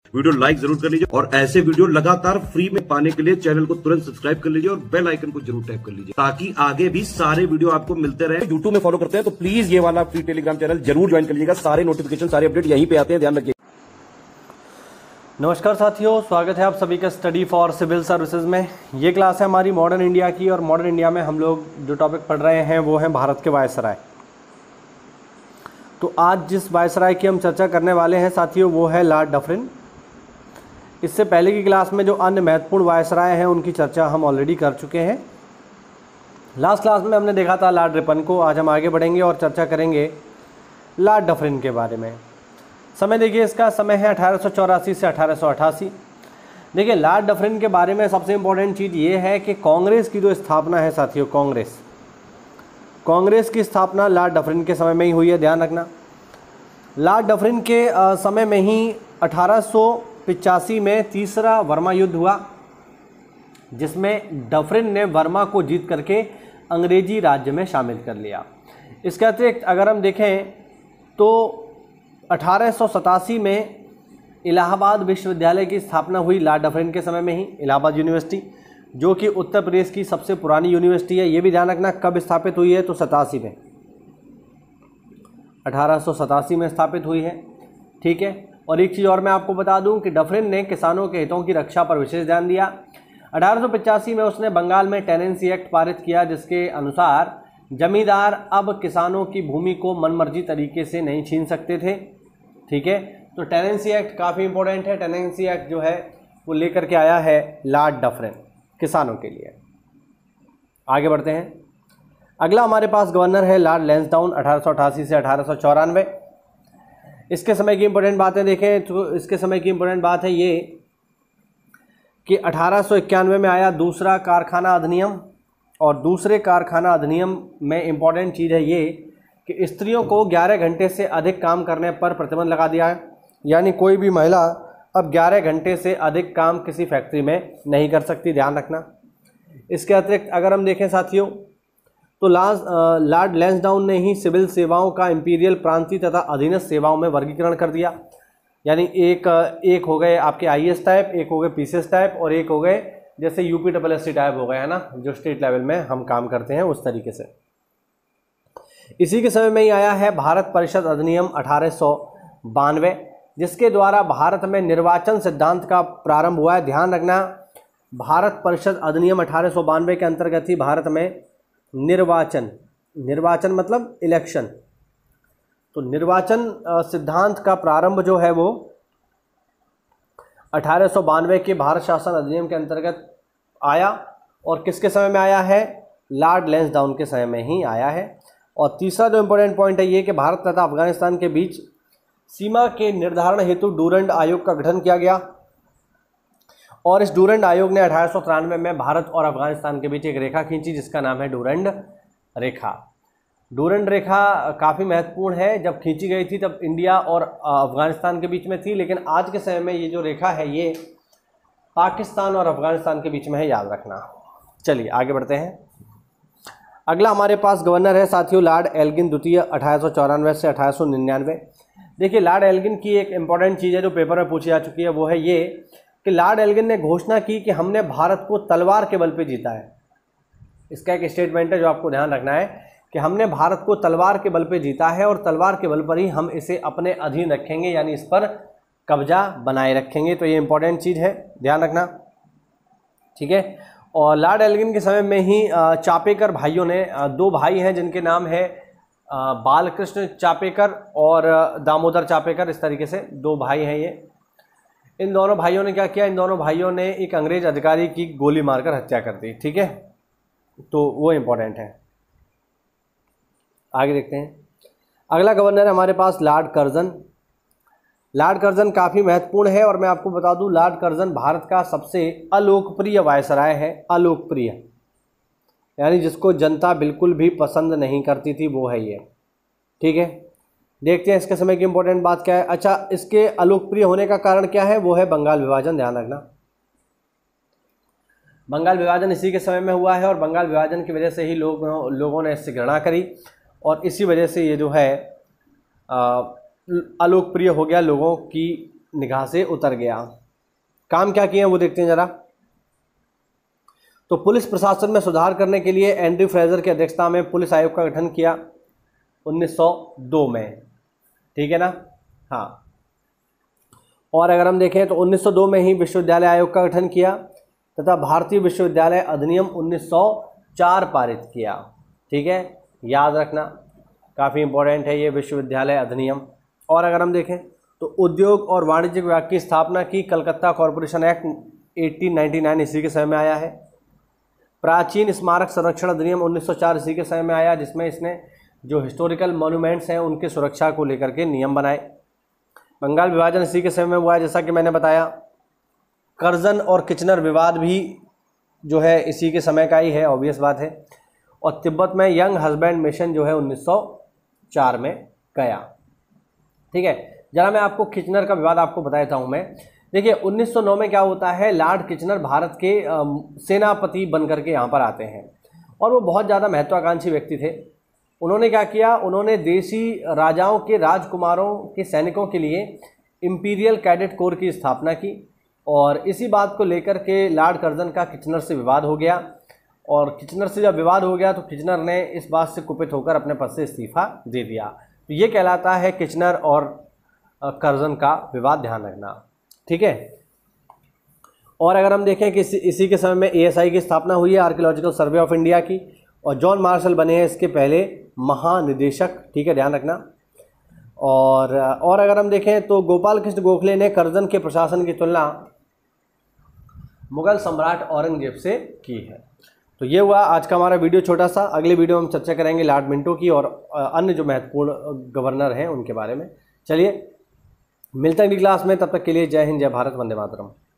Video like जरूर कर लीजिए और ऐसे वीडियो लगातार फ्री में पाने के लिए चैनल को तुरंत सब्सक्राइब कर लीजिए और बेल आइकन को जरूर टैप कर लीजिए ताकि आगे भी सारे वीडियो आपको मिलते रहे। यूट्यूब में फॉलो करते हैं तो प्लीज ये वाला फ्री टेलीग्राम चैनल जरूर ज्वाइन कर लीजिएगा। सारे नोटिफिकेशन सारे अपडेट यहीं पे आते हैं, ध्यान रखिए। नमस्कार साथियों, स्वागत है आप सभी का स्टडी फॉर सिविल सर्विसेज में। ये क्लास है हमारी मॉडर्न इंडिया की और मॉडर्न इंडिया में हम लोग जो टॉपिक पढ़ रहे हैं वो है भारत के वायसराय। तो आज जिस वायसराय की हम चर्चा करने वाले हैं साथियों वो है लॉर्ड डफरिन। इससे पहले की क्लास में जो अन्य महत्वपूर्ण वायसराय हैं उनकी चर्चा हम ऑलरेडी कर चुके हैं। लास्ट क्लास में हमने देखा था लॉर्ड रिपन को। आज हम आगे बढ़ेंगे और चर्चा करेंगे लॉर्ड डफरिन के बारे में। समय देखिए, इसका समय है 1884 से 1888। देखिए लॉर्ड डफरिन के बारे में सबसे इम्पोर्टेंट चीज़ ये है कि कांग्रेस की जो स्थापना है साथियों, कांग्रेस की स्थापना लॉर्ड डफरिन के समय में ही हुई है, ध्यान रखना। लॉर्ड डफरिन के समय में ही 1885 में तीसरा वर्मा युद्ध हुआ, जिसमें डफरिन ने वर्मा को जीत करके अंग्रेजी राज्य में शामिल कर लिया। इसके अतिरिक्त अगर हम देखें तो 1887 में इलाहाबाद विश्वविद्यालय की स्थापना हुई लॉर्ड डफरिन के समय में ही, इलाहाबाद यूनिवर्सिटी, जो कि उत्तर प्रदेश की सबसे पुरानी यूनिवर्सिटी है। ये भी ध्यान रखना कब स्थापित हुई है तो 87 में, 1887 में स्थापित हुई है, ठीक है। और एक चीज़ और मैं आपको बता दूं कि डफरिन ने किसानों के हितों की रक्षा पर विशेष ध्यान दिया। 1885 में उसने बंगाल में टेनेंसी एक्ट पारित किया, जिसके अनुसार जमींदार अब किसानों की भूमि को मनमर्जी तरीके से नहीं छीन सकते थे, ठीक है। तो टेनेंसी एक्ट काफ़ी इंपॉर्टेंट है। टेनेंसी एक्ट जो है वो लेकर के आया है लॉर्ड डफरिन किसानों के लिए। आगे बढ़ते हैं। अगला हमारे पास गवर्नर है लॉर्ड लैंसडाउन, 1888 से 1894। इसके समय की इंपॉर्टेंट बातें देखें तो इसके समय की इंपॉर्टेंट बात है ये कि 1891 में आया दूसरा कारखाना अधिनियम, और दूसरे कारखाना अधिनियम में इंपॉर्टेंट चीज़ है ये कि स्त्रियों को 11 घंटे से अधिक काम करने पर प्रतिबंध लगा दिया है। यानी कोई भी महिला अब 11 घंटे से अधिक काम किसी फैक्ट्री में नहीं कर सकती, ध्यान रखना। इसके अतिरिक्त अगर हम देखें साथियों तो लॉर्ड लैंसडाउन ने ही सिविल सेवाओं का इंपीरियल, प्रांतीय तथा अधीनस्थ सेवाओं में वर्गीकरण कर दिया। यानी एक हो गए आपके IAS टाइप, एक हो गए PCS टाइप, और एक हो गए जैसे UPSSC टाइप हो गए, है ना, जो स्टेट लेवल में हम काम करते हैं उस तरीके से। इसी के समय में ही आया है भारत परिषद अधिनियम 1892, जिसके द्वारा भारत में निर्वाचन सिद्धांत का प्रारंभ हुआ है। ध्यान रखना, भारत परिषद अधिनियम 1892 के अंतर्गत ही भारत में निर्वाचन मतलब इलेक्शन, तो निर्वाचन सिद्धांत का प्रारंभ जो है वो 1892 के भारत शासन अधिनियम के अंतर्गत आया। और किसके समय में आया है? लॉर्ड लैंसडाउन के समय में ही आया है। और तीसरा जो इम्पोर्टेंट पॉइंट है ये कि भारत तथा अफगानिस्तान के बीच सीमा के निर्धारण हेतु डूरंड आयोग का गठन किया गया, और इस डूरंड आयोग ने 1893 में भारत और अफगानिस्तान के बीच एक रेखा खींची जिसका नाम है डूरंड रेखा। डूरंड रेखा काफ़ी महत्वपूर्ण है। जब खींची गई थी तब इंडिया और अफगानिस्तान के बीच में थी, लेकिन आज के समय में ये जो रेखा है ये पाकिस्तान और अफगानिस्तान के बीच में है, याद रखना। चलिए आगे बढ़ते हैं। अगला हमारे पास गवर्नर है साथियों लॉर्ड एल्गिन द्वितीय, 1894 से 1899। देखिए लॉर्ड एल्गिन की एक इंपॉर्टेंट चीज़ है जो पेपर में पूछी जा चुकी है, वो है ये कि लॉर्ड एल्गिन ने घोषणा की कि हमने भारत को तलवार के बल पे जीता है। इसका एक स्टेटमेंट है जो आपको ध्यान रखना है कि हमने भारत को तलवार के बल पे जीता है और तलवार के बल पर ही हम इसे अपने अधीन रखेंगे, यानी इस पर कब्जा बनाए रखेंगे। तो ये इंपॉर्टेंट चीज़ है, ध्यान रखना, ठीक है। और लॉर्ड एल्गिन के समय में ही चापेकर भाइयों ने, दो भाई हैं जिनके नाम है बालकृष्ण चापेकर और दामोदर चापेकर, इस तरीके से दो भाई हैं ये। इन दोनों भाइयों ने क्या किया? इन दोनों भाइयों ने एक अंग्रेज अधिकारी की गोली मारकर हत्या कर दी, ठीक है। तो वो इम्पोर्टेंट है। आगे देखते हैं। अगला गवर्नर है हमारे पास लॉर्ड कर्जन। लॉर्ड कर्जन काफ़ी महत्वपूर्ण है, और मैं आपको बता दूं लॉर्ड कर्जन भारत का सबसे अलोकप्रिय वायसराय है। अलोकप्रिय यानी जिसको जनता बिल्कुल भी पसंद नहीं करती थी, वो है ये, ठीक है। देखते हैं इसके समय की इंपॉर्टेंट बात क्या है। अच्छा, इसके अलोकप्रिय होने का कारण क्या है? वो है बंगाल विभाजन, ध्यान रखना। बंगाल विभाजन इसी के समय में हुआ है, और बंगाल विभाजन की वजह से ही लोगों ने इससे घृणा करी, और इसी वजह से ये जो है अलोकप्रिय हो गया लोगों की निगाह से उतर गया। काम क्या किए हैं वो देखते हैं ज़रा। तो पुलिस प्रशासन में सुधार करने के लिए एंड्रयू फ्रेजर की अध्यक्षता में पुलिस आयोग का गठन किया 1902 में, ठीक है ना। हाँ, और अगर हम देखें तो 1902 में ही विश्वविद्यालय आयोग का गठन किया तथा भारतीय विश्वविद्यालय अधिनियम 1904 पारित किया, ठीक है, याद रखना, काफ़ी इंपॉर्टेंट है ये विश्वविद्यालय अधिनियम। और अगर हम देखें तो उद्योग और वाणिज्यिक विभाग की स्थापना की कलकत्ता कॉरपोरेशन एक्ट 1899 इसी के समय में आया है। प्राचीन स्मारक संरक्षण अधिनियम 1904 इसी के समय में आया, जिसमें इसने जो हिस्टोरिकल मॉन्यूमेंट्स हैं उनकी सुरक्षा को लेकर के नियम बनाए। बंगाल विभाजन इसी के समय में हुआ है, जैसा कि मैंने बताया। करजन और किचनर विवाद भी जो है इसी के समय का ही है, ऑब्वियस बात है। और तिब्बत में यंग हस्बैंड मिशन जो है 1904 में गया, ठीक है। जरा मैं आपको किचनर का विवाद आपको बता देता हूँ मैं। देखिए 1909 में क्या होता है, लॉर्ड किचनर भारत के सेनापति बनकर के यहाँ पर आते हैं और वो बहुत ज़्यादा महत्वाकांक्षी व्यक्ति थे। उन्होंने क्या किया, उन्होंने देशी राजाओं के राजकुमारों के सैनिकों के लिए इंपीरियल कैडेट कोर की स्थापना की और इसी बात को लेकर के लॉर्ड कर्जन का किचनर से विवाद हो गया। और किचनर से जब विवाद हो गया तो किचनर ने इस बात से कुपित होकर अपने पद से इस्तीफा दे दिया। तो ये कहलाता है किचनर और कर्जन का विवाद, ध्यान रखना, ठीक है। और अगर हम देखें कि इसी के समय में ASI की स्थापना हुई है, आर्कियोलॉजिकल सर्वे ऑफ इंडिया की, और जॉन मार्शल बने हैं इसके पहले महानिदेशक, ठीक है, ध्यान रखना। और अगर हम देखें तो गोपाल कृष्ण गोखले ने कर्जन के प्रशासन की तुलना मुगल सम्राट औरंगजेब से की है। तो ये हुआ आज का हमारा वीडियो छोटा सा। अगले वीडियो में हम चर्चा करेंगे लॉर्ड मिंटो की और अन्य जो महत्वपूर्ण गवर्नर हैं उनके बारे में। चलिए मिलते हैं अगली क्लास में, तब तक के लिए जय हिंद, जय भारत, वंदे मातरम।